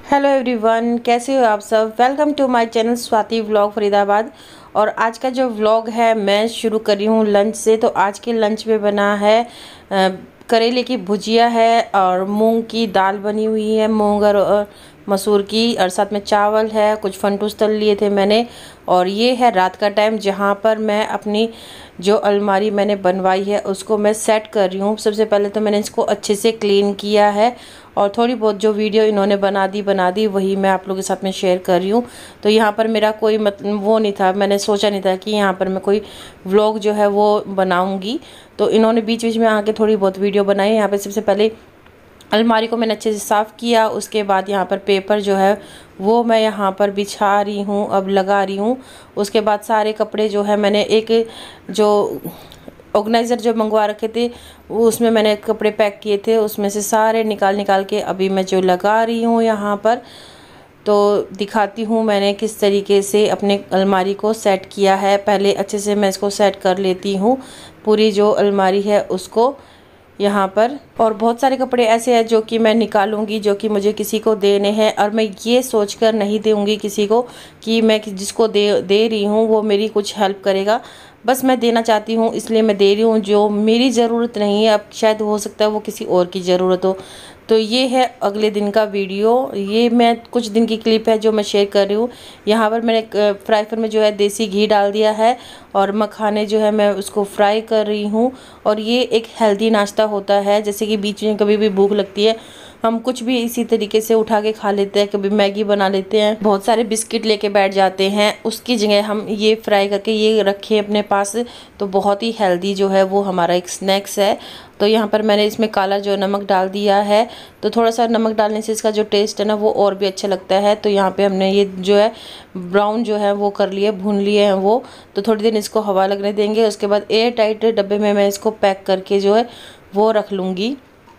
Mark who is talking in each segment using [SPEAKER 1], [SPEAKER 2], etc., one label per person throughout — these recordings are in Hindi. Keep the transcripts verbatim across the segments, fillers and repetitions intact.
[SPEAKER 1] हेलो एवरीवन, कैसे हो आप सब। Welcome to my channel Swati vlog Faridabad. और आज का जो व्लॉग है मैं शुरू कर रही हूँ लंच से। तो आज के लंच में बना है अ, करेले की भुजिया है और मूंग की दाल बनी हुई है, मूंग और मसूर की, और साथ में चावल है, कुछ फंटूस तल लिए थे मैंने। और ये है रात का टाइम जहाँ पर मैं अपनी जो अलमारी मैंने बनवाई है उसको मैं सेट कर रही हूँ। सबसे पहले तो मैंने इसको अच्छे से क्लीन किया है और थोड़ी बहुत जो वीडियो इन्होंने बना दी बना दी वही मैं आप लोगों के साथ में शेयर कर रही हूँ। तो यहाँ पर मेरा कोई मतलब वो नहीं था, मैंने सोचा नहीं था कि यहाँ पर मैं कोई व्लॉग जो है वो बनाऊँगी। तो इन्होंने बीच बीच में आके थोड़ी बहुत वीडियो बनाई। यहाँ पर सबसे पहले अलमारी को मैंने अच्छे से साफ़ किया, उसके बाद यहाँ पर पेपर जो है वो मैं यहाँ पर बिछा रही हूँ, अब लगा रही हूँ। उसके बाद सारे कपड़े जो है मैंने एक जो ऑर्गेनाइज़र जो मंगवा रखे थे वो उसमें मैंने कपड़े पैक किए थे, उसमें से सारे निकाल निकाल के अभी मैं जो लगा रही हूँ यहाँ पर। तो दिखाती हूँ मैंने किस तरीके से अपने अलमारी को सेट किया है। पहले अच्छे से मैं इसको सेट कर लेती हूँ, पूरी जो अलमारी है उसको यहाँ पर। और बहुत सारे कपड़े ऐसे हैं जो कि मैं निकालूंगी, जो कि मुझे किसी को देने हैं, और मैं ये सोचकर नहीं दूंगी किसी को कि मैं जिसको दे दे रही हूँ वो मेरी कुछ हेल्प करेगा। बस मैं देना चाहती हूँ इसलिए मैं दे रही हूँ, जो मेरी ज़रूरत नहीं है। अब शायद हो सकता है वो किसी और की ज़रूरत हो। तो ये है अगले दिन का वीडियो, ये मैं कुछ दिन की क्लिप है जो मैं शेयर कर रही हूँ। यहाँ पर मैंने फ्राई पैन में जो है देसी घी डाल दिया है और मखाने जो है मैं उसको फ्राई कर रही हूँ। और ये एक हेल्दी नाश्ता होता है, जैसे कि बीच में कभी भी भूख लगती है हम कुछ भी इसी तरीके से उठा के खा लेते हैं, कभी मैगी बना लेते हैं, बहुत सारे बिस्किट लेके बैठ जाते हैं, उसकी जगह हम ये फ्राई करके ये रखें अपने पास तो बहुत ही हेल्दी जो है वो हमारा एक स्नैक्स है। तो यहाँ पर मैंने इसमें काला जो नमक डाल दिया है, तो थोड़ा सा नमक डालने से इसका जो टेस्ट है ना वो और भी अच्छा लगता है। तो यहाँ पे हमने ये जो है ब्राउन जो है वो कर लिए, भून लिए हैं वो। तो थोड़ी देर इसको हवा लगने देंगे, उसके बाद एयर टाइट डब्बे में मैं इसको पैक करके जो है वो रख लूँगी।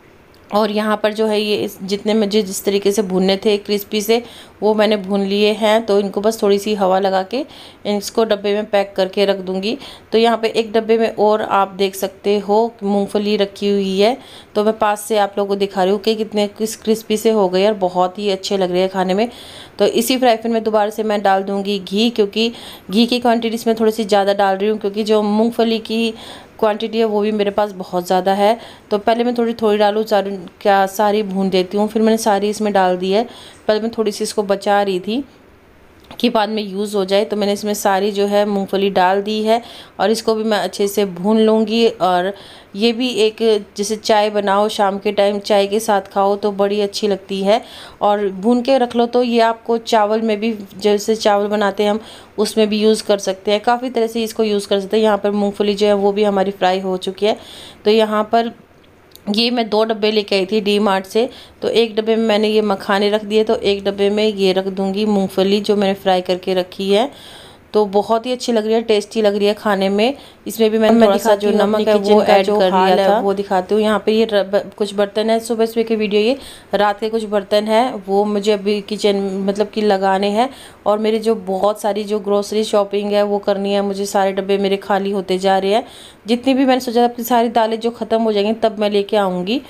[SPEAKER 1] और यहाँ पर जो है ये इस जितने मुझे जिस तरीके से भुनने थे क्रिस्पी से वो मैंने भून लिए हैं। तो इनको बस थोड़ी सी हवा लगा के इसको डब्बे में पैक करके रख दूँगी। तो यहाँ पे एक डब्बे में और आप देख सकते हो मूंगफली रखी हुई है, तो मैं पास से आप लोगों को दिखा रही हूँ कि कितने किस क्रिस्पी से हो गए और बहुत ही अच्छे लग रहे हैं खाने में। तो इसी फ्राई पैन में दोबारा से मैं डाल दूँगी घी, क्योंकि घी की क्वान्टिटी इसमें थोड़ी सी ज़्यादा डाल रही हूँ, क्योंकि जो मूँगफली की क्वांटिटी है वो भी मेरे पास बहुत ज़्यादा है। तो पहले मैं थोड़ी थोड़ी डालूँ, सारी क्या सारी भून देती हूँ, फिर मैंने सारी इसमें डाल दी है। पहले मैं थोड़ी सी इसको बचा रही थी कि बाद में यूज़ हो जाए, तो मैंने इसमें सारी जो है मूंगफली डाल दी है और इसको भी मैं अच्छे से भून लूँगी। और ये भी एक जैसे चाय बनाओ शाम के टाइम चाय के साथ खाओ तो बड़ी अच्छी लगती है, और भून के रख लो। तो ये आपको चावल में भी, जैसे चावल बनाते हैं हम उसमें भी यूज़ कर सकते हैं, काफ़ी तरह से इसको यूज़ कर सकते हैं। यहाँ पर मूँगफली जो है वो भी हमारी फ्राई हो चुकी है। तो यहाँ पर ये मैं दो डब्बे लेके आई थी डी मार्ट से, तो एक डब्बे में मैंने ये मखाने रख दिए, तो एक डब्बे में ये रख दूंगी मूंगफली जो मैंने फ्राई करके रखी है। तो बहुत ही अच्छी लग रही है, टेस्टी लग रही है खाने में। इसमें भी मैंने थोड़ा सा जो नमक है वो ऐड कर लिया था, वो दिखाती हूँ। यहाँ पे ये कुछ बर्तन है, सुबह सुबह की वीडियो, ये रात के कुछ बर्तन है वो मुझे अभी किचन मतलब कि लगाने हैं। और मेरे जो बहुत सारी जो ग्रोसरी शॉपिंग है वो करनी है मुझे, सारे डब्बे मेरे खाली होते जा रहे हैं। जितनी भी मैंने सोचा अपनी सारी दालें जो ख़त्म हो जाएंगी तब मैं लेके आऊँगी।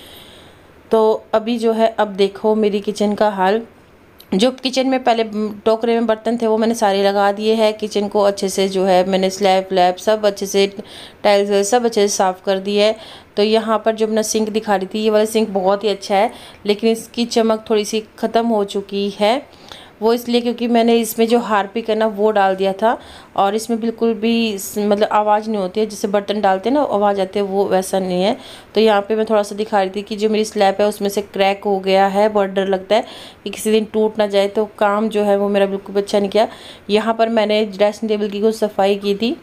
[SPEAKER 1] तो अभी जो है अब देखो मेरी किचन का हाल। जो किचन में पहले टोकरे में बर्तन थे वो मैंने सारे लगा दिए हैं। किचन को अच्छे से जो है मैंने स्लैब व्लैब सब अच्छे से, टाइल्स सब अच्छे से साफ़ कर दी है। तो यहाँ पर जो मैं सिंक दिखा रही थी, ये वाला सिंक बहुत ही अच्छा है, लेकिन इसकी चमक थोड़ी सी ख़त्म हो चुकी है। वो इसलिए क्योंकि मैंने इसमें जो हार्पिक है ना वो डाल दिया था, और इसमें बिल्कुल भी मतलब आवाज़ नहीं होती है, जैसे बर्तन डालते हैं ना आवाज़ आती है, वो वैसा नहीं है। तो यहाँ पे मैं थोड़ा सा दिखा रही थी कि जो मेरी स्लैब है उसमें से क्रैक हो गया है, बहुत डर लगता है कि किसी दिन टूट ना जाए। तो काम जो है वो मेरा बिल्कुल अच्छा नहीं किया। यहाँ पर मैंने ड्रेसिंग टेबल की कुछ सफाई की थी,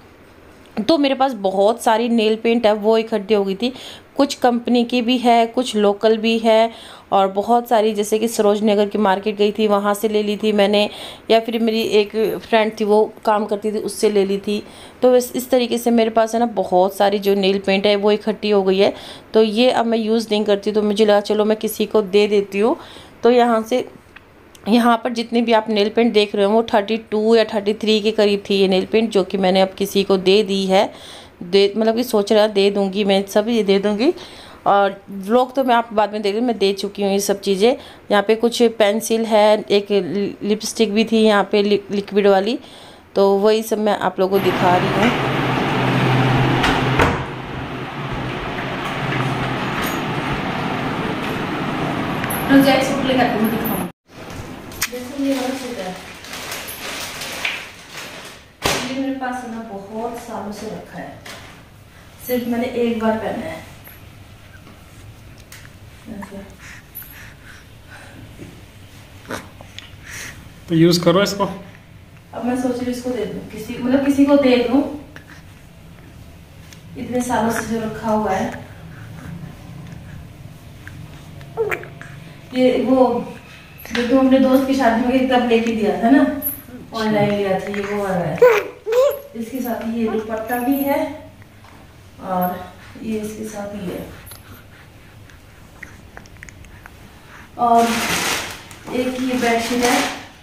[SPEAKER 1] तो मेरे पास बहुत सारी नेल पेंट है वो इकट्ठी हो गई थी। कुछ कंपनी की भी है, कुछ लोकल भी है, और बहुत सारी जैसे कि सरोजनी नगर की मार्केट गई थी वहाँ से ले ली थी मैंने, या फिर मेरी एक फ्रेंड थी वो काम करती थी उससे ले ली थी। तो इस इस तरीके से मेरे पास है ना बहुत सारी जो नेल पेंट है वो इकट्ठी हो गई है। तो ये अब मैं यूज़ नहीं करती, तो मुझे लगा चलो मैं किसी को दे देती हूँ। तो यहाँ से यहाँ पर जितनी भी आप नेल पेंट देख रहे हो वो थर्टी टू या थर्टी थ्री के करीब थी ये नेल पेंट, जो कि मैंने अब किसी को दे दी है। दे मतलब कि सोच रहा दे दूँगी मैं, सब ये दे दूँगी। और व्लॉग तो मैं आपको बाद में दे रही हूँ, मैं दे चुकी हूँ ये सब चीज़ें। यहाँ पे कुछ पेंसिल है, एक लिपस्टिक भी थी यहाँ पे लिक्विड वाली, तो वही सब मैं आप लोगों को दिखा रही हूँ। जैक सूट लेकर आती हूँ, दिखाऊँ। देखो ये वाला सूट है, ये मेरे पास है ना बहुत सालों से रखा है, सिर्फ मैंने एक बार पहना है।
[SPEAKER 2] तो यूज करो इसको।
[SPEAKER 1] अब मैं सोच रही हूँ इसको दे दूँ किसी, मतलब किसी को दे दूँ, इतने सालों से जो रखा हुआ है। ये वो जो तुम अपने दोस्त की शादी में तब लेके दिया था ना, ऑनलाइन लिया था, ये वो वाला है। इसके साथ ये दुपट्टा भी है और ये इसके साथ ही है, और एक ये बेडशीट है,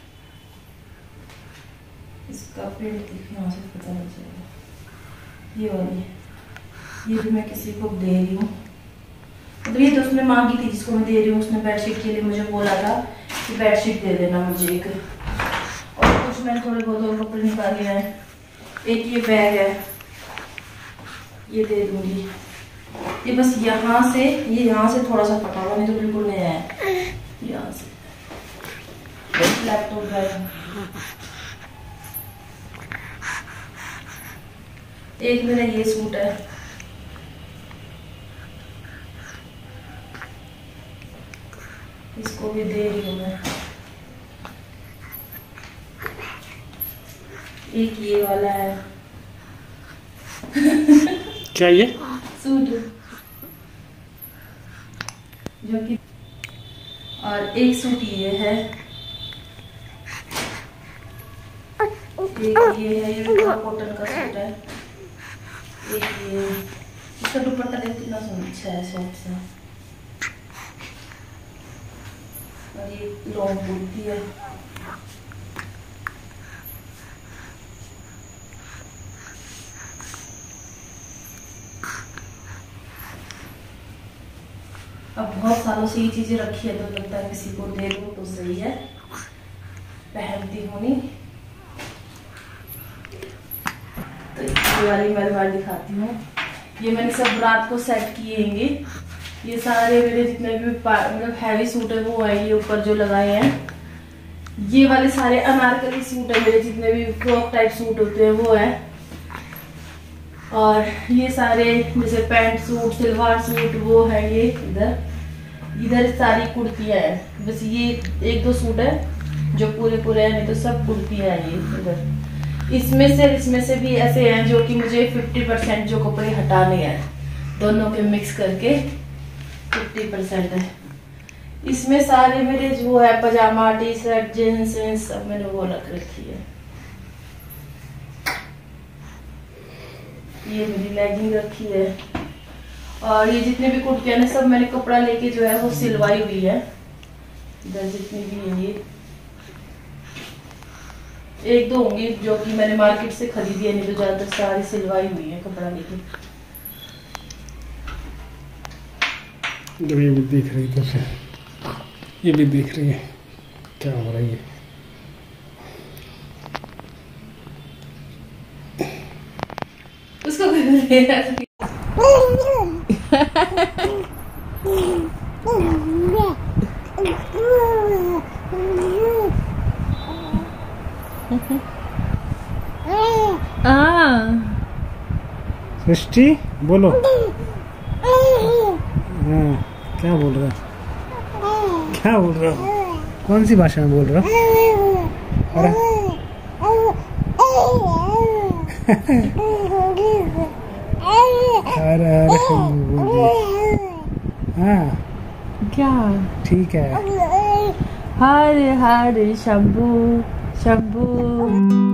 [SPEAKER 1] इसका प्रिंट दिखना से पता लग जाएगा, ये वाली। ये भी मैं किसी को दे रही हूँ, मतलब ये तो उसने मांगी थी जिसको मैं दे रही हूँ, उसने बेडशीट के लिए मुझे बोला था कि बेडशीट दे देना मुझे एक। और कुछ मैंने थोड़े बहुत और कपड़े निकाले हैं। एक ये बैग है, ये दे दूंगी। ये बस यहाँ से, ये यहाँ से थोड़ा सा फटा हुआ, नहीं तो बिल्कुल नया है। यहाँ से लैपटॉप बैग, एक मेरा ये सूट है, इसको भी दे रही हूँ मैं। एक ये वाला है
[SPEAKER 2] क्या ये
[SPEAKER 1] सूट, जो कि, और एक सूट ये है, एक ये है, ये कॉटन का सूट है। एक ये, इसका दुपट्टा देखो कितना अच्छा है, सॉफ्ट सा, और ये लॉन्ग कुर्ती है। अब बहुत सालों से ये चीजें रखी है, तो लगता है किसी को दे दो तो सही है, पहनती हूँ नहीं। तो ये वाली मैं बार दिखाती हूँ, ये मैंने सब रात को सेट किए हैंगे। ये सारे मेरे जितने भी मतलब हैवी सूट है वो है, ये ऊपर जो लगाए हैं। ये वाले सारे अनारकली सूट है मेरे, जितने भी फ्रॉक टाइप सूट होते हैं वो है। और ये सारे जैसे पैंट सूट, सलवार सूट वो है। ये इधर इधर सारी कुर्तियां हैं, बस ये एक दो सूट है जो पूरे पूरे हैं, नहीं तो सब कुर्तियां हैं ये इधर। इसमें से इसमें से भी ऐसे हैं जो कि मुझे फिफ्टी परसेंट जो कपड़े हटाने हैं, दोनों के मिक्स करके फिफ्टी परसेंट है। इसमें सारे मेरे जो है पजामा, टी शर्ट, जींस वींस सब मैंने वो रख रखी है। ये मेरी लेगिंग रखी है, और ये जितने भी कुर्तियां हैं सब मैंने कपड़ा लेके जो है वो सिलवाई हुई है। इधर जितनी भी है, ये एक दो होंगी जो कि मैंने मार्केट से खरीदी है, नहीं तो ज्यादातर सारी सिलवाई हुई है कपड़ा लेके।
[SPEAKER 2] ये भी देख रही तो से, ये भी देख रही है क्या हो रहा है।
[SPEAKER 1] उसको
[SPEAKER 2] सृष्टि बोलो, हाँ क्या बोल रहा है, क्या बोल रहा हो, कौन सी भाषा में बोल रहा हो? अरे अरे अरे हाँ
[SPEAKER 1] क्या
[SPEAKER 2] ठीक है।
[SPEAKER 1] हरे हरे शंभू शंभू।